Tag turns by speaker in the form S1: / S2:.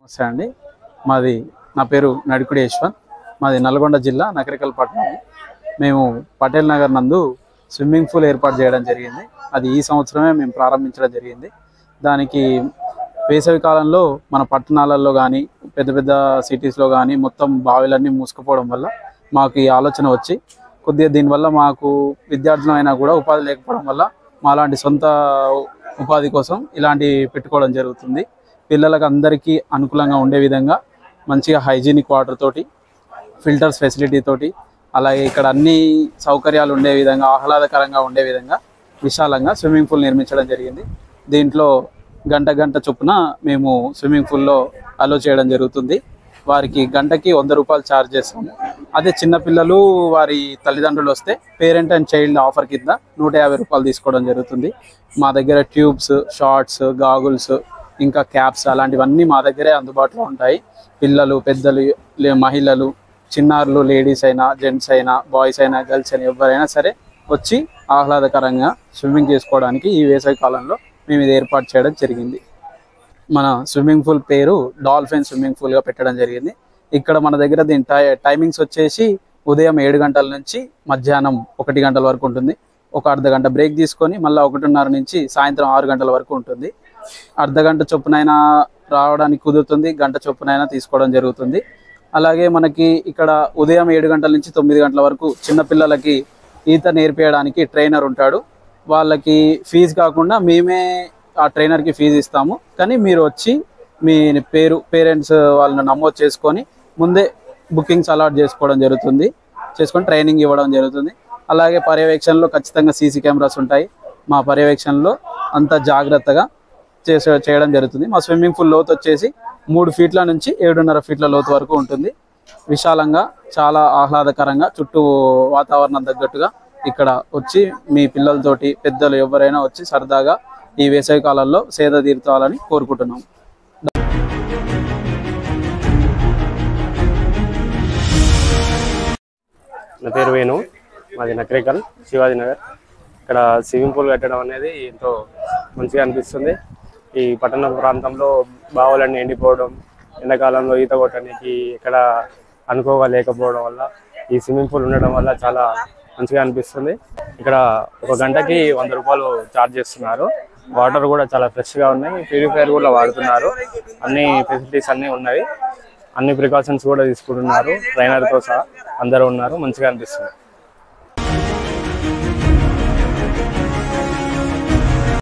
S1: నమస్తే అండి. నా పేరు నడికుడి యశ్వంత్. మాది నల్గొండ జిల్లా నకరికల్ పట్టణం. మేము పటేల్ నగర్ నందు స్విమ్మింగ్ పూల్ ఏర్పాటు చేయడం జరిగింది. అది ఈ సంవత్సరమే మేము ప్రారంభించడం జరిగింది. దానికి వేసవి కాలంలో మన పట్టణాలలో కానీ పెద్ద పెద్ద సిటీస్లో కానీ మొత్తం బావిలన్నీ మూసుకుపోవడం వల్ల మాకు ఈ ఆలోచన వచ్చి కొద్దిగా దీనివల్ల మాకు విద్యార్థులు అయినా కూడా ఉపాధి లేకపోవడం వల్ల మాలాంటి సొంత ఉపాధి కోసం ఇలాంటి పెట్టుకోవడం జరుగుతుంది. పిల్లలకు అందరికీ అనుకూలంగా ఉండే విధంగా మంచిగా హైజీనిక్ వాటర్ తోటి, ఫిల్టర్స్ ఫెసిలిటీ తోటి, అలాగే ఇక్కడ అన్ని సౌకర్యాలు ఉండే విధంగా, ఆహ్లాదకరంగా ఉండే విధంగా విశాలంగా స్విమ్మింగ్ పూల్ నిర్మించడం జరిగింది. దీంట్లో గంట చొప్పున మేము స్విమ్మింగ్ పూల్లో అలో చేయడం జరుగుతుంది. వారికి గంటకి 100 రూపాయలు ఛార్జ్ చేస్తాము. అదే చిన్నపిల్లలు వారి తల్లిదండ్రులు వస్తే పేరెంట్ అండ్ చైల్డ్ ఆఫర్ కింద 150 రూపాయలు తీసుకోవడం జరుగుతుంది. మా దగ్గర ట్యూబ్స్, షార్ట్స్, గాగుల్స్, ఇంకా క్యాప్స్ అలాంటివన్నీ మా దగ్గరే అందుబాటులో ఉంటాయి. పిల్లలు, పెద్దలు, మహిళలు, చిన్నారులు, లేడీస్ అయినా, జెంట్స్ అయినా, బాయ్స్ అయినా, గర్ల్స్ అయినా ఎవరైనా సరే వచ్చి ఆహ్లాదకరంగా స్విమ్మింగ్ చేసుకోవడానికి ఈ వేసవి కాలంలో మేము ఇది ఏర్పాటు చేయడం జరిగింది. మన స్విమ్మింగ్ పూల్ పేరు డాల్ఫిన్ స్విమ్మింగ్ పూల్గా పెట్టడం జరిగింది. ఇక్కడ మన దగ్గర దీని టైమింగ్స్ వచ్చేసి ఉదయం 7 గంటల నుంచి మధ్యాహ్నం 1 గంటల వరకు ఉంటుంది. ఒక అర్ధ గంట బ్రేక్ తీసుకొని మళ్ళీ 1:30 నుంచి సాయంత్రం 6 గంటల వరకు ఉంటుంది. అర్ధ గంట చొప్పునైనా రావడానికి కుదురుతుంది, గంట చొప్పునైనా తీసుకోవడం జరుగుతుంది. అలాగే మనకి ఇక్కడ ఉదయం 7 గంటల నుంచి 9 గంటల వరకు చిన్నపిల్లలకి ఈత నేర్పించడానికి ట్రైనర్ ఉంటాడు. వాళ్ళకి ఫీజు కాకుండా మేమే ఆ ట్రైనర్కి ఫీజు ఇస్తాము. కానీ మీరు వచ్చి మీ పేరెంట్స్ వాళ్ళని నమోదు చేసుకొని ముందే బుకింగ్స్ అలాట్ చేసుకొని ట్రైనింగ్ ఇవ్వడం జరుగుతుంది. అలాగే పర్యవేక్షణలో ఖచ్చితంగా సీసీ కెమెరాస్ ఉంటాయి. మా పర్యవేక్షణలో అంత జాగ్రత్తగా చేయడం జరుగుతుంది. మా స్విమ్మింగ్ పూల్ లోతు వచ్చేసి 3 ఫీట్ల నుంచి 7.5 ఫీట్ల లోతు వరకు ఉంటుంది. విశాలంగా, చాలా ఆహ్లాదకరంగా, చుట్టూ వాతావరణం తగ్గట్టుగా ఇక్కడ వచ్చి మీ పిల్లలతోటి, పెద్దలు ఎవరైనా వచ్చి సరదాగా ఈ వేసవి కాలంలో సేద తీర్చాలని కోరుకుంటున్నాం.
S2: నా పేరు వేణు, మాది నకరికల్ శివాజీ నగర్. ఇక్కడ స్విమ్మింగ్ పూల్ కట్టడం అనేది ఎంతో మంచిగా అనిపిస్తుంది. ఈ పట్టణ ప్రాంతంలో బావులన్నీ ఎండిపోవడం, ఎండాకాలంలో ఈత కొట్టడానికి ఇక్కడ అనుకోగా లేకపోవడం వల్ల ఈ స్విమ్మింగ్ పూల్ ఉండడం వల్ల చాలా మంచిగా అనిపిస్తుంది. ఇక్కడ ఒక గంటకి 100 రూపాయలు ఛార్జ్ చేస్తున్నారు. వాటర్ కూడా చాలా ఫ్రెష్గా ఉన్నాయి. ప్యూరిఫైయర్ కూడా వాడుతున్నారు. అన్ని ఫెసిలిటీస్ అన్నీ ఉన్నాయి. అన్ని ప్రికాషన్స్ కూడా తీసుకుంటున్నారు. ట్రైనర్తో సహా అందరూ ఉన్నారు. మంచిగా అనిపిస్తుంది.